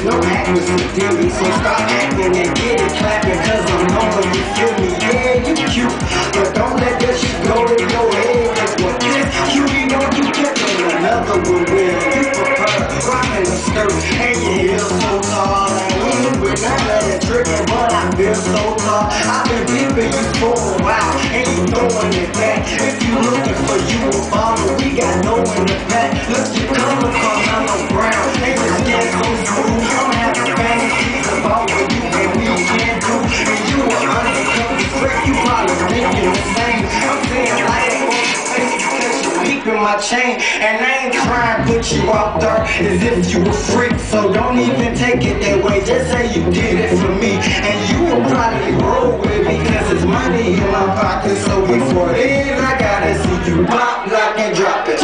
don't act with stupidity, so stop acting and get it clapping, cause I'm knowing you feel me. Yeah, you cute, but don't let that shit go to your head, cause what this cutie won't you catch on another one with. You prefer rocking a skirt and your heels so tall. I ain't with none of that tricking, but I feel so tall. I've been dipping you for a while, and you throwing it back. If you looking for you a baller, we got no in the back. Look your color, cause I'm no brown, and your skin so smooth. I'm having fantasies about what you and me can do. And you are undercover trick, you probably thinking the same. I'm saying like in my chain, and I ain't trying to put you out there as if you a freak, so don't even take it that way, just say you did it for me, and you will probably roll with me, cause it's money in my pocket, so before then, I gotta see you pop, lock, and drop it.